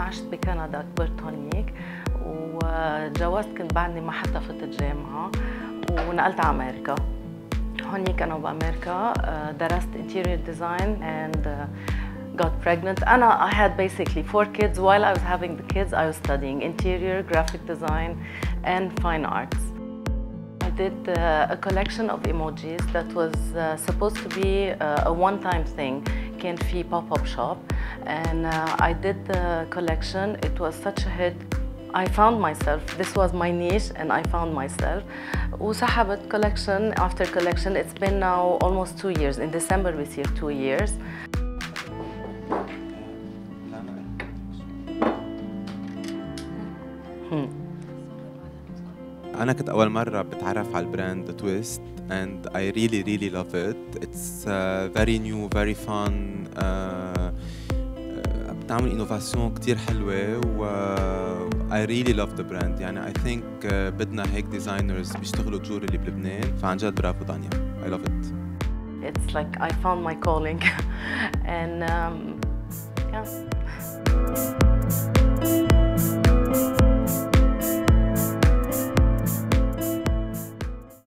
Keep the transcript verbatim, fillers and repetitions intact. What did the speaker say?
عشت بكندا، كبرت هونيك، وتجوزت كنت بعدني ما حتى فت الجامعة، ونقلت على أمريكا. هونيك أنا بأمريكا درست interior design and got pregnant. أنا I had basically four kids. While I was having the kids, I was studying interior, graphic design, and fine arts. I did uh, a collection of emojis that was uh, supposed to be uh, a one-time thing. كان في pop-up shop, and uh, I did the collection. It was such a hit. I found myself. This was my niche, and I found myself. وسحبت collection after collection. It's been now almost two years. In December we see two years. أنا كنت أول مرة بتعرف على البراند تويست and I really really love it. It's uh, very new, very fun. uh, uh, بتعمل innovation كتير حلوة و uh, I really love the brand. يعني I think uh, بدنا هيك designers بيشتغلوا جوري اللي بلبنان، فعن جد برافو دانيا. I love it. It's like I found my calling and um, yeah.